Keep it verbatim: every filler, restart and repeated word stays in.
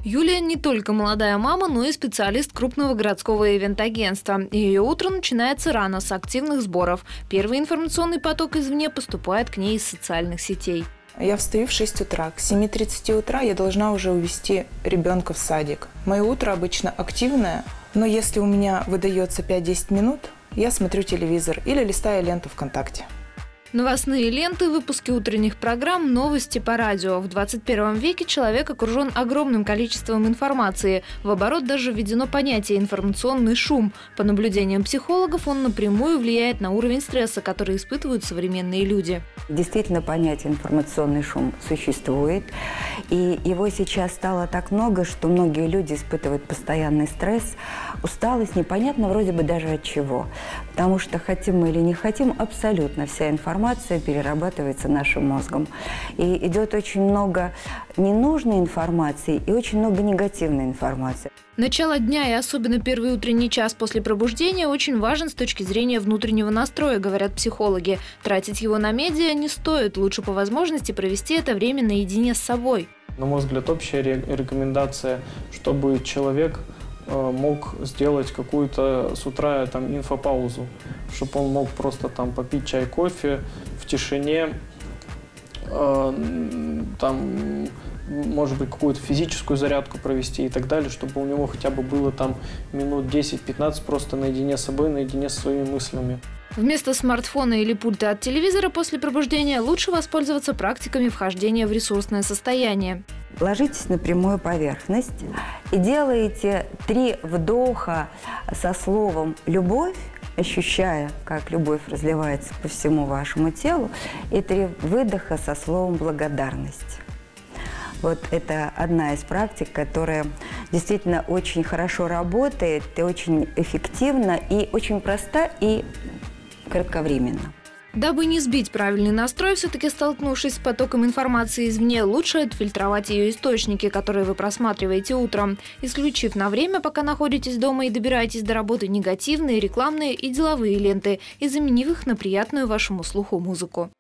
Юлия не только молодая мама, но и специалист крупного городского ивент-агентства. Ее утро начинается рано, с активных сборов. Первый информационный поток извне поступает к ней из социальных сетей. Я встаю в шесть утра. К семи тридцати утра я должна уже увезти ребенка в садик. Мое утро обычно активное, но если у меня выдается пять-десять минут, я смотрю телевизор или листаю ленту ВКонтакте. Новостные ленты, выпуски утренних программ, новости по радио. В двадцать первом веке человек окружен огромным количеством информации. В оборот даже введено понятие «информационный шум». По наблюдениям психологов, он напрямую влияет на уровень стресса, который испытывают современные люди. Действительно, понятие «информационный шум» существует. И его сейчас стало так много, что многие люди испытывают постоянный стресс, усталость, непонятно вроде бы даже от чего. Потому что, хотим мы или не хотим, абсолютно вся информация перерабатывается нашим мозгом. И идет очень много ненужной информации и очень много негативной информации. Начало дня и особенно первый утренний час после пробуждения очень важен с точки зрения внутреннего настроя, говорят психологи. Тратить его на медиа не стоит. Лучше по возможности провести это время наедине с собой. На мой взгляд, общая рекомендация, чтобы человек мог сделать какую-то с утра там инфопаузу, чтобы он мог просто там попить чай, кофе в тишине, э, там, может быть, какую-то физическую зарядку провести и так далее, чтобы у него хотя бы было там минут десять-пятнадцать просто наедине с собой, наедине со своими мыслями. Вместо смартфона или пульта от телевизора после пробуждения лучше воспользоваться практиками вхождения в ресурсное состояние. Ложитесь на прямую поверхность и делаете три вдоха со словом «любовь», ощущая, как любовь разливается по всему вашему телу, и три выдоха со словом «благодарность». Вот это одна из практик, которая действительно очень хорошо работает, и очень эффективна, и очень проста, и кратковременно. Дабы не сбить правильный настрой, все-таки столкнувшись с потоком информации извне, лучше отфильтровать ее источники, которые вы просматриваете утром, исключив на время, пока находитесь дома и добираетесь до работы, негативные, рекламные и деловые ленты, и заменив их на приятную вашему слуху музыку.